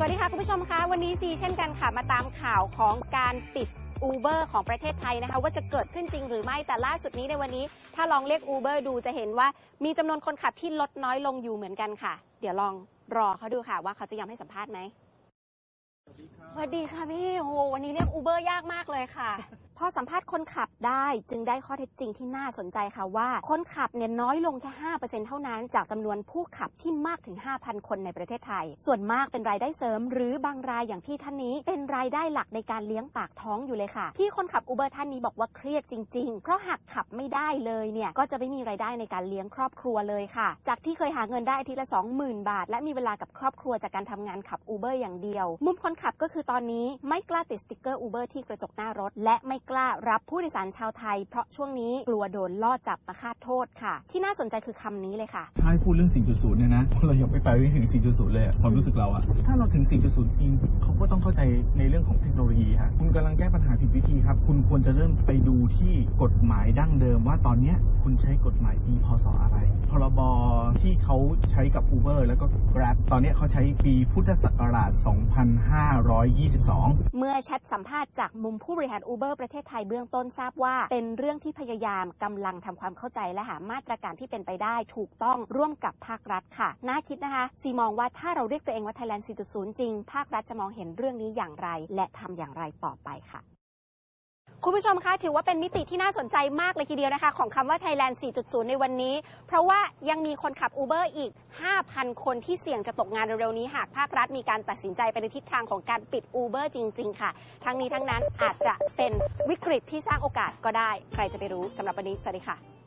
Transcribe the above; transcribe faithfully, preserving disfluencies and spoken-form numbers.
วัสดีค่ะคุณผู้ชมคะวันนี้ซีเช่นกันค่ะมาตามข่าวของการปิด Uber ของประเทศไทยนะคะว่าจะเกิดขึ้นจริงหรือไม่แต่ล่าสุดนี้ในวันนี้ถ้าลองเรียก Uber ดูจะเห็นว่ามีจำนวนคนขับที่ลดน้อยลงอยู่เหมือนกันค่ะเดี๋ยวลองรอเขาดูค่ะว่าเขาจะยอมให้สัมภาษณ์ไหมสวัสดีค่ะพี่โอ้โหวันนี้เรียก Uber ยากมากเลยค่ะพอสัมภาษณ์คนขับได้จึงได้ข้อเท็จจริงที่น่าสนใจค่ะว่าคนขับเนี่ยน้อยลงแค่ ห้าเปอร์เซ็นต์ เท่านั้นจากจำนวนผู้ขับที่มากถึง ห้าพัน คนในประเทศไทยส่วนมากเป็นรายได้เสริมหรือบางรายอย่างพี่ท่านนี้เป็นรายได้หลักในการเลี้ยงปากท้องอยู่เลยค่ะพี่คนขับ Uber ท่านนี้บอกว่าเครียดจริงๆเพราะหากขับไม่ได้เลยเนี่ยก็จะไม่มีรายได้ในการเลี้ยงครอบครัวเลยค่ะจากที่เคยหาเงินได้อาทิตย์ละ สองหมื่น บาทและมีเวลากับครอบครัวจากการทำงานขับ Uber อย่างเดียวมุมคนขับก็คือตอนนี้ไม่กล้าติดสติ๊กเกอร์ Uber ที่กระจกหน้ารถและไม่กล้ารับผู้โดยสารชาวไทยเพราะช่วงนี้กลัวโดนล่อจับมาฆาตโทษค่ะที่น่าสนใจคือคำนี้เลยค่ะถ้าให้พูดเรื่อง สี่จุดศูนย์ เนี่ยนะเรายังไม่ไปถึง สี่จุดศูนย์ เลยความรู้สึกเราอะถ้าเราถึง สี่จุดศูนย์ จริงเขาก็ต้องเข้าใจในเรื่องของเทคโนโลยีฮะคุณกำลังแก้ปัญหาผิดวิธีครับคุณควรจะเริ่มไปดูที่กฎหมายดั้งเดิมว่าตอนนี้คุณใช้กฎหมายปีพศอะไรพรบที่เขาใช้กับ Uber แล้วก็ Grab ตอนนี้เขาใช้ปีพุทธศักราช สองพันห้าร้อยยี่สิบสองเมื่อแชทสัมภาษณ์จากมุมผู้บริหาร Uber ประเทศไทยเบื้องต้นทราบว่าเป็นเรื่องที่พยายามกำลังทำความเข้าใจและหามาตรการที่เป็นไปได้ถูกต้องร่วมกับภาครัฐค่ะน่าคิดนะคะซีมองว่าถ้าเราเรียกตัวเองว่า Thailand สี่จุดศูนย์ จริงภาครัฐจะมองเห็นเรื่องนี้อย่างไรและทำอย่างไรต่อไปค่ะคุณผู้ชมคะถือว่าเป็นมิติที่น่าสนใจมากเลยทีเดียวนะคะของคำว่า Thailand สี่จุดศูนย์ ในวันนี้เพราะว่ายังมีคนขับ Uber อีก ห้าพัน คนที่เสี่ยงจะตกงานเร็วๆนี้หากภาครัฐมีการตัดสินใจไปในทิศทางของการปิด Uber จริงๆค่ะทั้งนี้ทั้งนั้นอาจจะเป็นวิกฤตที่สร้างโอกาสก็ได้ใครจะไปรู้สำหรับวันนี้สวัสดีค่ะ